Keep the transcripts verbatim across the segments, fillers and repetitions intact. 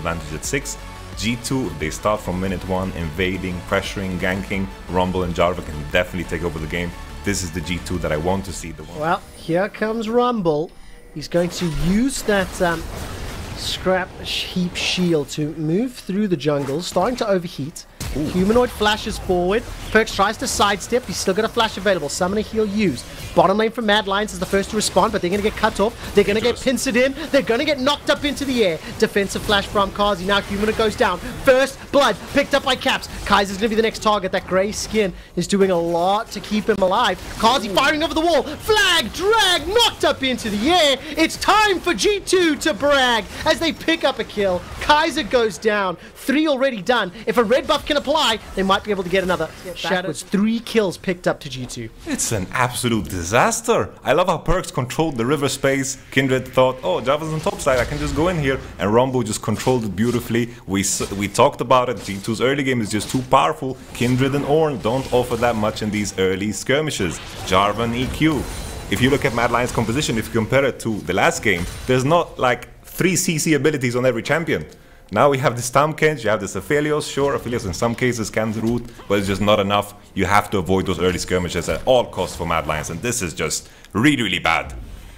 advantage at six. G two, they start from minute one, invading, pressuring, ganking. Rumble and Jarvan can definitely take over the game. This is the G two that I want to see. The one. Well, here comes Rumble. He's going to use that um, scrap heap shield to move through the jungle, starting to overheat. Ooh. Humanoid flashes forward. Perkz tries to sidestep. He's still got a flash available. Summon a heal used. Bottom lane from Mad Lions is the first to respond, but they're going to get cut off. They're going to get pincered in. They're going to get knocked up into the air. Defensive flash from Carzzy. Now Humanoid goes down. First blood picked up by Caps. Kaiser's going to be the next target. That grey skin is doing a lot to keep him alive. Carzzy firing over the wall. Flag, drag, knocked up into the air. It's time for G two to brag as they pick up a kill. Kaiser goes down. Three already done. If a red buff can apply, they might be able to get another. Shadows, three kills picked up to G two. It's an absolute disaster. I love how Perkz controlled the river space. Kindred thought, oh, Jarvan's on top side, I can just go in here. And Rumble just controlled it beautifully. We we talked about it. G two's early game is just too powerful. Kindred and Ornn don't offer that much in these early skirmishes. Jarvan E Q. If you look at Mad Lions' composition, if you compare it to the last game, there's not like three C C abilities on every champion. Now we have this Tahm Kench, you have this Aphelios. Sure, Aphelios in some cases can root, but it's just not enough. You have to avoid those early skirmishes at all costs for Mad Lions, and this is just really, really bad.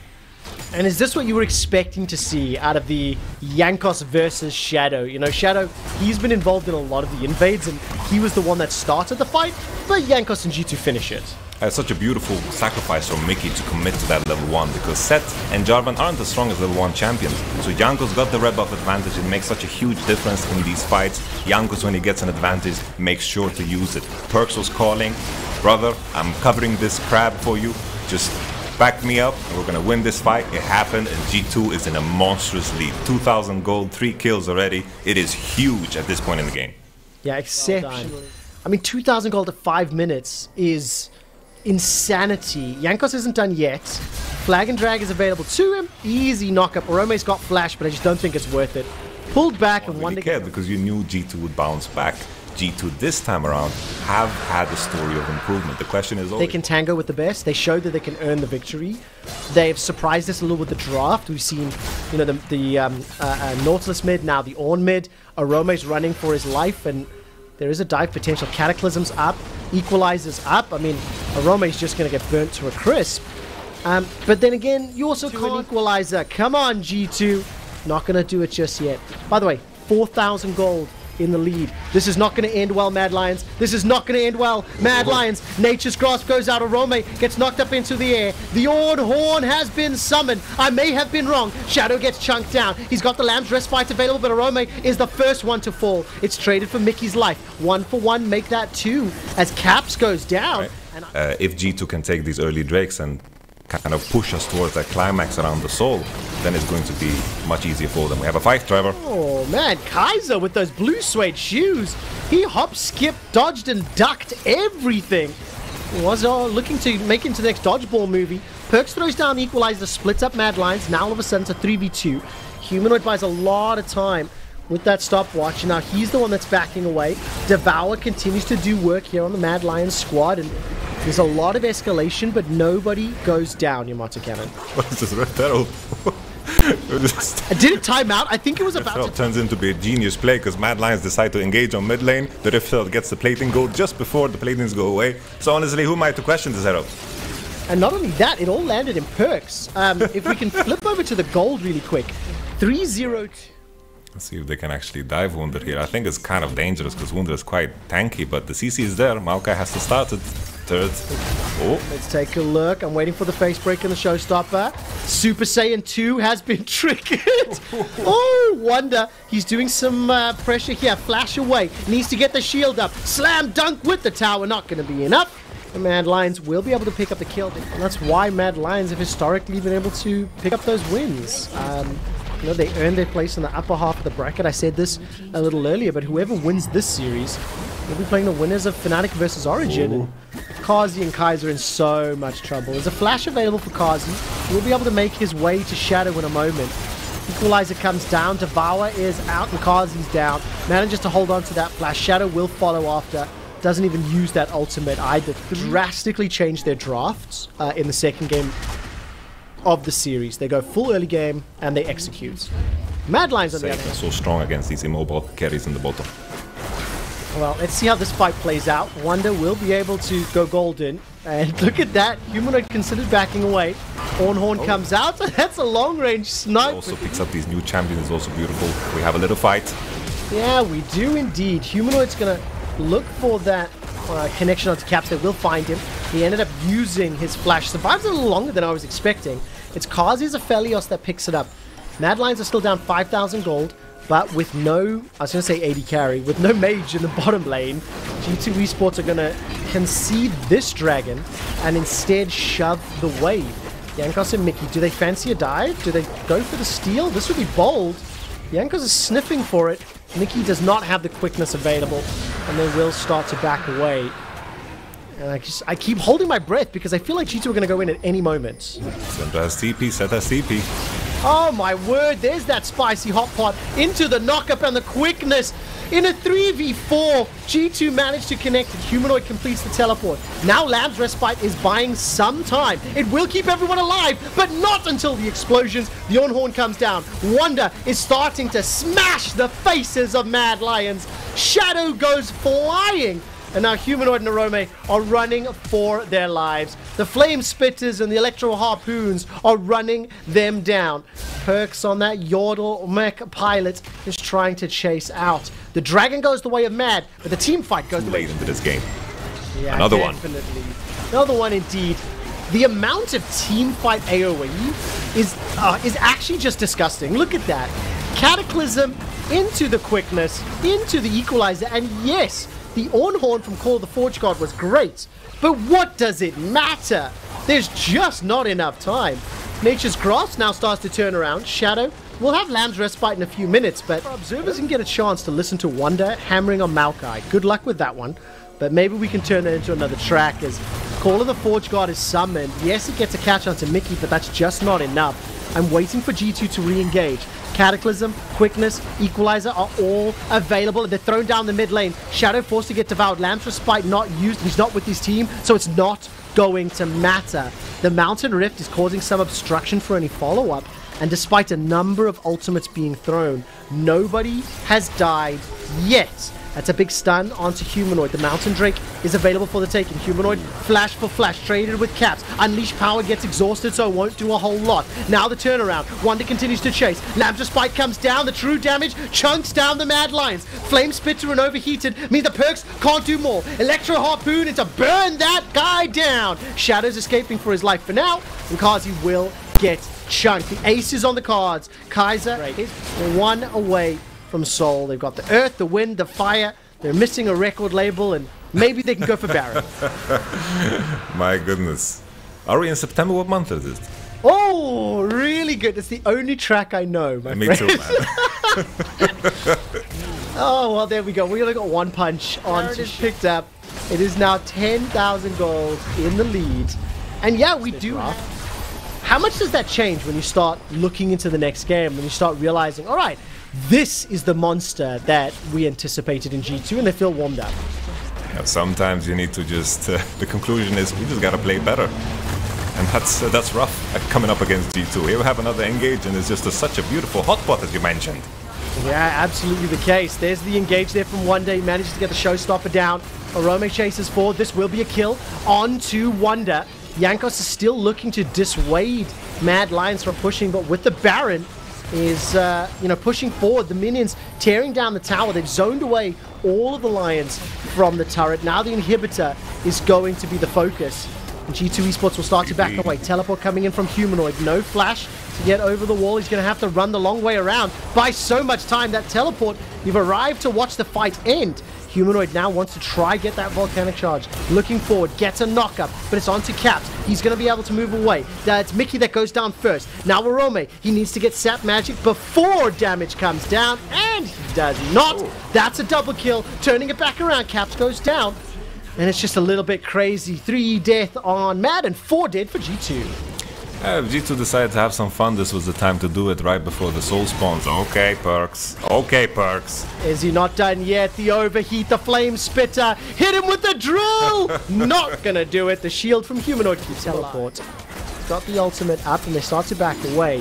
And is this what you were expecting to see out of the Jankos versus Shadow? You know, Shadow, he's been involved in a lot of the invades, and he was the one that started the fight, but Jankos and G two finish it. Uh, such a beautiful sacrifice from Mickey to commit to that level one, because Sett and Jarvan aren't as strong as level one champions. So Jankos got the red buff advantage. It makes such a huge difference in these fights. Jankos, when he gets an advantage, makes sure to use it. Perkz was calling, brother, I'm covering this crab for you. Just back me up and we're gonna win this fight. It happened, and G two is in a monstrous lead. two thousand gold, three kills already. It is huge at this point in the game. Yeah, exceptional. I mean, two thousand gold at five minutes is insanity. Jankos isn't done yet. Flag and drag is available to him. Easy knockup. Orome's got flash, but I just don't think it's worth it. Pulled back and one to get because you knew G two would bounce back. G two this time around have had a story of improvement. The question is always, they can tango with the best. They showed that they can earn the victory. They've surprised us a little with the draft. We've seen, you know, the, the um, uh, uh, Nautilus mid, now the Ornn mid. Orome's running for his life, and there is a dive potential. Cataclysm's up. Equalizer's up. I mean, Orome's just going to get burnt to a crisp. Um, but then again, you also can't equalizer. Come on, G two. Not going to do it just yet. By the way, four thousand gold in the lead. This is not going to end well, Mad Lions. This is not going to end well. Mad Lions, Nature's Grasp goes out. Orome gets knocked up into the air. The Ornn Horn has been summoned. I may have been wrong. Shadow gets chunked down. He's got the Lamb's Respite available, but Orome is the first one to fall. It's traded for Mickey's life. One for one, make that two as Caps goes down. Right. Uh, if G two can take these early drakes and kind of push us towards that climax around the soul, then it's going to be much easier for them. We have a fight, Trevor. Oh man, Kaiser with those blue suede shoes. He hop, skipped, dodged, and ducked everything. He was uh, looking to make into the next dodgeball movie. Perkz throws down the equalizer, splits up Mad Lions. Now all of a sudden it's a three v two. Humanoid buys a lot of time with that stopwatch, and now he's the one that's backing away. Devour continues to do work here on the Mad Lions squad, and there's a lot of escalation, but nobody goes down, Yamato Cannon. What is this, Red Ferrell? Did it time out? I think it was about to... turns into be a genius play, because Mad Lions decide to engage on mid lane. The Rift gets the plating gold just before the platings go away. So honestly, who am I to question this, Herald? And not only that, it all landed in Perkz. Um, if we can flip over to the gold really quick. three zero two. Let's see if they can actually dive Wunder here. I think it's kind of dangerous because Wunder is quite tanky, but the C C is there. Maokai has to start it. Third. Oh. Let's take a look. I'm waiting for the face break and the showstopper. Super Saiyan two has been triggered. Oh, Wunder. He's doing some uh, pressure here. Flash away. Needs to get the shield up. Slam dunk with the tower. Not going to be enough. The Mad Lions will be able to pick up the kill. And that's why Mad Lions have historically been able to pick up those wins. Um, You know, they earn their place in the upper half of the bracket. I said this a little earlier, but whoever wins this series will be playing the winners of Fnatic versus Origin. And Carzzy and Kaiser are in so much trouble. There's a flash available for Carzzy. He'll be able to make his way to Shadow in a moment. Equalizer comes down. Devour is out and Carzzy's down. Manages to hold on to that flash. Shadow will follow after. Doesn't even use that ultimate either. Drastically changed their drafts uh, in the second game of the series. They go full early game and they execute. Mad Lions on the Safe other hand. and so strong against these immobile carries in the bottom. Well, let's see how this fight plays out. Wonder will be able to go golden. And look at that. Humanoid considered backing away. Ornhorn oh. comes out. That's a long-range snipe. Also picks up these new champions. It's also beautiful. We have a little fight. Yeah, we do indeed. Humanoid's going to look for that uh, connection onto Caps. They will find him. He ended up using his flash. Survives a little longer than I was expecting. It's Kazi's Aphelios that picks it up. Mad Lions are still down five thousand gold. But with no, I was going to say A D carry, with no mage in the bottom lane, G two Esports are going to concede this dragon and instead shove the wave. Jankos and Mickey, do they fancy a dive? Do they go for the steal? This would be bold. Jankos is sniffing for it. Mickey does not have the quickness available, and they will start to back away. And I, just, I keep holding my breath because I feel like G two are going to go in at any moment. Senta has T P, Senta has T P. Oh my word, there's that spicy hot pot into the knockup and the quickness. In a three v four, G two managed to connect it. Humanoid completes the teleport. Now Lamb's Respite is buying some time. It will keep everyone alive, but not until the explosions. The Ornhorn comes down. Wonder is starting to smash the faces of Mad Lions. Shadow goes flying. And now Humanoid and Arome are running for their lives. The Flame Spitters and the Electro Harpoons are running them down. Perks on that Yordle mech pilot is trying to chase out. The Dragon goes the way of Mad, but the team fight goes Too the way late into this game. Yeah, Another definitely. one. Another one indeed. The amount of team fight AoE is, uh, is actually just disgusting. Look at that. Cataclysm into the quickness, into the equalizer, and yes, the Ornhorn from Call of the Forge God was great, but what does it matter? There's just not enough time. Nature's Grasp now starts to turn around. Shadow will have Lamb's Respite in a few minutes, but our observers can get a chance to listen to Wonder hammering on Maokai. Good luck with that one, but maybe we can turn that into another track as Call of the Forge God is summoned. Yes, it gets a catch onto Mickey, but that's just not enough. I'm waiting for G two to re-engage. Cataclysm, Quickness, Equalizer are all available. They're thrown down the mid lane. Shadow forced to get devoured. Lamb's Respite not used. He's not with his team, so it's not going to matter. The Mountain Rift is causing some obstruction for any follow-up, and despite a number of ultimates being thrown, nobody has died yet. That's a big stun onto Humanoid. The Mountain Drake is available for the taking. Humanoid, flash for flash, traded with Caps. Unleash Power gets exhausted, so it won't do a whole lot. Now the turnaround. Wonder continues to chase. Lamb's Respite comes down. The true damage chunks down the Mad Lions. Flame Spitter and Overheated mean the Perks can't do more. Electro Harpoon is to burn that guy down. Shadow's escaping for his life for now, and Kazi will get chunked. The ace is on the cards. Kaiser is one away from Soul. They've got the earth, the wind, the fire. They're missing a record label, and maybe they can go for Baron. My goodness. Are we in September? What month is it? Oh, really good. It's the only track I know, my Me friend. too, man. Oh, well, there we go. We only got one punch on to picked up. It is now ten thousand gold in the lead. And yeah, we do have... How much does that change when you start looking into the next game, when you start realizing, all right, this is the monster that we anticipated in G two, and they feel warmed up. Yeah, sometimes you need to just... Uh, the conclusion is we just gotta play better. And that's uh, that's rough, uh, coming up against G two. Here we have another engage, and it's just a, such a beautiful hotpot, as you mentioned. Yeah, absolutely the case. There's the engage there from Wonder. He manages to get the showstopper down. Arome chases forward. This will be a kill onto Wonder. Jankos is still looking to dissuade Mad Lions from pushing, but with the Baron is, uh, you know, pushing forward. The minions tearing down the tower. They've zoned away all of the Lions from the turret. Now the inhibitor is going to be the focus. And G two Esports will start to back away. Teleport coming in from Humanoid. No flash to get over the wall. He's going to have to run the long way around. Buy so much time. That teleport, you've arrived to watch the fight end. Humanoid now wants to try get that volcanic charge. Looking forward, gets a knockup, but it's onto Caps. He's going to be able to move away. It's Mickey that goes down first. Now Arome, he needs to get Sap Magic before damage comes down, and he does not. Ooh. That's a double kill. Turning it back around, Caps goes down. And it's just a little bit crazy. Three death on Mad and four dead for G two. Uh, if G two decided to have some fun, this was the time to do it right before the soul spawns. Okay, Perks. Okay, Perks. Is he not done yet? The overheat, the flame spitter. Hit him with the drill! Not gonna do it. The shield from Humanoid keeps teleport. Got the ultimate up and they start to back away.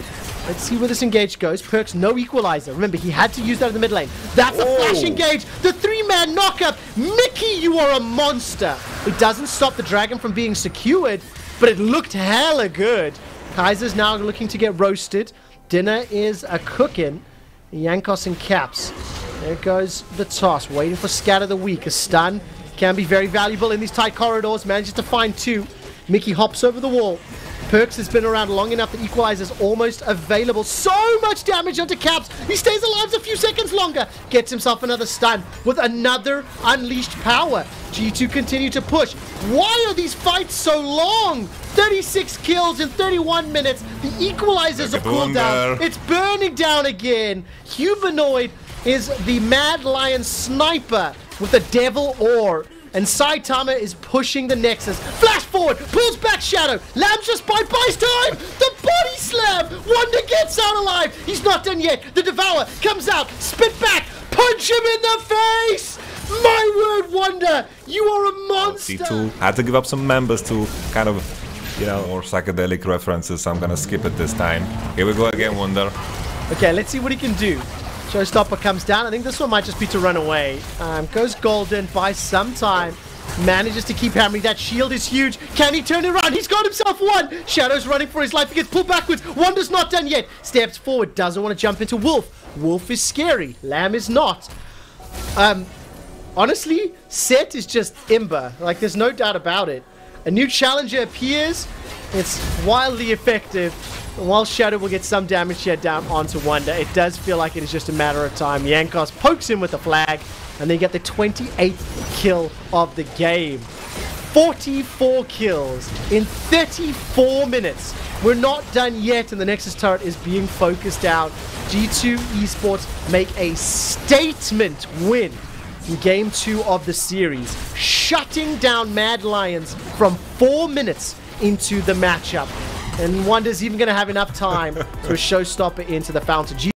Let's see where this engage goes. Perkz, no equalizer. Remember, he had to use that in the mid lane. That's a Oh. flash engage. The three-man knockup. Mickey, you are a monster. It doesn't stop the dragon from being secured, but it looked hella good. Kaiser's now looking to get roasted. Dinner is a cooking. Jankos and Caps. There goes the toss. Waiting for Scatter the Weak. A stun can be very valuable in these tight corridors. Manages to find two. Mickey hops over the wall. Perkz has been around long enough that Equalizer's almost available. So much damage onto Caps. He stays alive a few seconds longer. Gets himself another stun with another unleashed power. G two continue to push. Why are these fights so long? thirty-six kills in thirty-one minutes. The Equalizers are cooled down. It's burning down again. Humanoid is the Mad Lion sniper with the Devil Ore. And Saitama is pushing the Nexus. Flash forward, pulls back Shadow. Lambs just by buys time. The body slam. Wonder gets out alive. He's not done yet. The Devour comes out, spit back, punch him in the face. My word, Wonder, you are a monster. C two had to give up some members to kind of, you know, more psychedelic references. I'm gonna skip it this time. Here we go again, Wonder. Okay, let's see what he can do. Showstopper comes down. I think this one might just be to run away. Um, goes golden, buys some time. Manages to keep hammering. That shield is huge. Can he turn it around? He's got himself one. Shadow's running for his life. He gets pulled backwards. Wonder's not done yet. Steps forward. Doesn't want to jump into Wolf. Wolf is scary. Lamb is not. Um, honestly, Set is just Imber. Like, there's no doubt about it. A new challenger appears. It's wildly effective. And while Shadow will get some damage here down onto Wonder, it does feel like it is just a matter of time. Jankos pokes him with the flag, and they get the twenty-eighth kill of the game. forty-four kills in thirty-four minutes. We're not done yet, and the Nexus turret is being focused out. G two Esports make a statement win in game two of the series, shutting down Mad Lions from four minutes into the matchup. And Wonder's even going to have enough time to a showstopper into the fountain.